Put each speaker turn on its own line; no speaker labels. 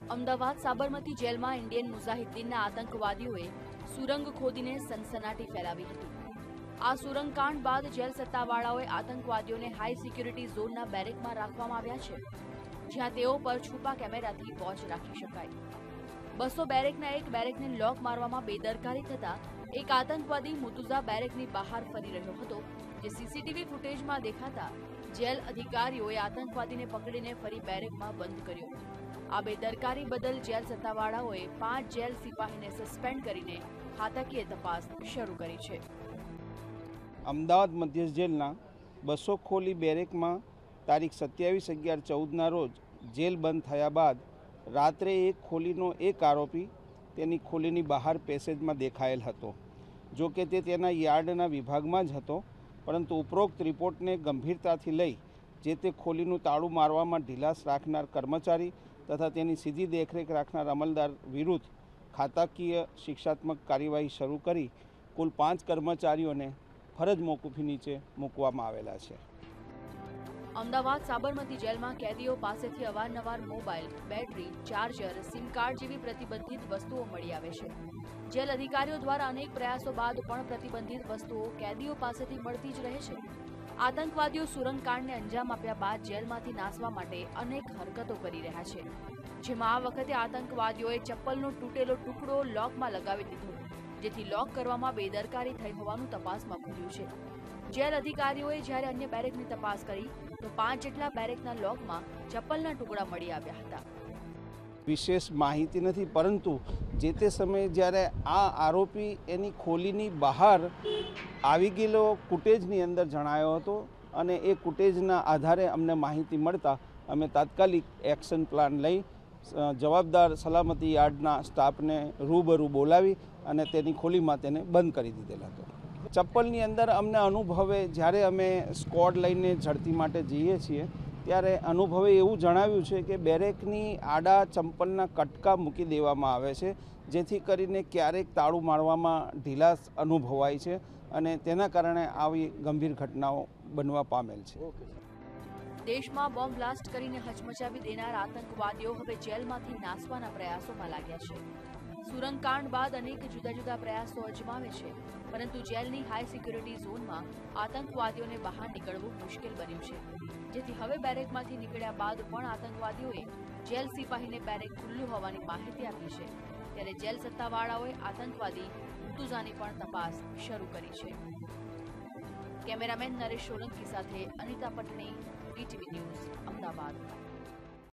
અમદાવાદ સાબરમતી જેલમાં ઇન્ડિયન મુજાહિદ્દીનના આતંકવાદીઓએ સુરંગ ખોદીને સનસનાટી ફેલાવી હતી। આ સુરંગ કાંડ બાદ જેલ સત્તાવાળાઓએ આતંકવાદીઓને હાઈ સિક્યુરિટી ઝોનના બેરેકમાં રાખવામાં આવ્યા છે, જ્યાં તેઓ પર છુપા કેમેરાથી વોચ રાખી શકાય। 200 બેરેકના એક બેરેકને લોક મારવામાં બેદરકારી થતા એક આતંકવાદી મુતુઝા બેરેકની બહાર ફરી રહ્યો હતો, જે સીસીટીવી ફૂટેજમાં દેખાતા જેલ અધિકારીઓએ આતંકવાદીને પકડીને ફરી બેરેકમાં બંધ કર્યો। આ બેદરકારી બદલ જેલ સત્તાવાળાઓએ 5 જેલ સિપાહીને સસ્પેન્ડ કરીને ખાતાકીય તપાસ શરૂ કરી છે।
અમદાવાદ મધ્ય જેલના 200 ખોલી બેરેકમાં તારીખ 27/11/14ના રોજ જેલ બંધ થયા બાદ રાત્રે એક ખોલીનો એક આરોપી તેની ખોલીની બહાર પેસેજમાં દેખાયેલ હતો। જો કે તે તેના યાર્ડના વિભાગમાં જ હતો, પરંતુ ઉપરોક્ત રિપોર્ટને ગંભીરતાથી લઈ જે તે ખોલીનું તાળું મારવામાં ઢીલાસ રાખનાર કર્મચારી તથા તેની સીધી દેખરેખ રાખનાર અમલદાર વિરુદ્ધ ખાતાકીય શિક્ષાત્મક કાર્યવાહી શરૂ કરી કુલ 5 કર્મચારીઓને ફરજ મોકૂફી નીચે મૂકવામાં આવેલા છે।
અમદાવાદ સાબરમતી જેલમાં કેદીઓ પાસેથી અવારનવાર mobile, battery, charger, sim card જેવી પ્રતિબંધિત વસ્તુઓ મળી આવે છે। જેલ અધિકારીઓ દ્વારા અનેક પ્રયાસો બાદ પણ પ્રતિબંધિત વસ્તુઓ કેદીઓ પાસેથી મળતી જ રહે છે। આતંકવાદીઓ સુરંગ કાંડને અંજામ આપ્યા બાદ જેલમાંથી નાસવા માટે અનેક હરકતો કરી રહ્યા છે, જેમાં આ વખતે આતંકવાદીઓએ ચપ્પલનો તૂટેલો ટુકડો લોકમાં લગાવી દીધો, જેથી લોક કરવામાં બેદરકારી થઈ હોવાનું તપાસમાં ખુલ્યું છે। જેલ અધિકારીઓએ જ્યારે અન્ય બેરેકની તપાસ કરી તો 5 જેટલા બેરેકના લોકમાં ચપ્પલના ટુકડા મળી આવ્યા હતા।
વિશેષ માહિતી નથી, પરંતુ જે તે સમયે જ્યારે આ આરોપી એની ખોલીની બહાર આવી ગયેલો ફૂટેજની અંદર જણાયો હતો અને એ ફૂટેજના આધારે અમને માહિતી મળતા અમે તાત્કાલિક એક્શન પ્લાન લઈ જવાબદાર સલામતી યાર્ડના સ્ટાફને રૂબરૂ બોલાવી અને તેની ખોલીમાં તેને બંધ કરી દીધેલ હતો। ચપ્પલની અંદર અમને અનુભવે જ્યારે અમે સ્કોડ લઈને ઝડપી માટે જઈએ છીએ ત્યારે અનુભવે એવું જણાવ્યું છે કે બેરેકની આડા ચંપલના કટકા મૂકી દેવામાં આવે છે, જેથી કરીને ક્યારેક તાળું મારવામાં ઢીલાસ અનુભવાય છે અને તેના કારણે આવી ગંભીર ઘટનાઓ બનવા પામેલ છે।
દેશમાં બોમ્બ બ્લાસ્ટ કરીને હચમચાવી દેનાર આતંકવાદીઓ હવે જેલમાંથી નાસવાના પ્રયાસોમાં લાગ્યા છે। સુરંગ કાંડ બાદ અનેક જુદા જુદા પ્રયાસો અજમાવે છે, પરંતુ જેલની હાઈ સિક્યુરિટી ઝોનમાં આતંકવાદીઓને બહાર નીકળવું મુશ્કેલ બન્યું છે, જેથી હવે બેરેકમાંથી નીકળ્યા બાદ પણ આતંકવાદીઓએ જેલ સિપાહીને બેરેક ખુલ્લું હોવાની માહિતી આપી છે, ત્યારે જેલ સત્તાવાળાઓએ આતંકવાદી મુતુઝાની પણ તપાસ શરૂ કરી છે। કેમેરામેન નરેશ સોલંકી સાથે અનિતા પટણી, વીટીવી ન્યૂઝ, અમદાવાદ।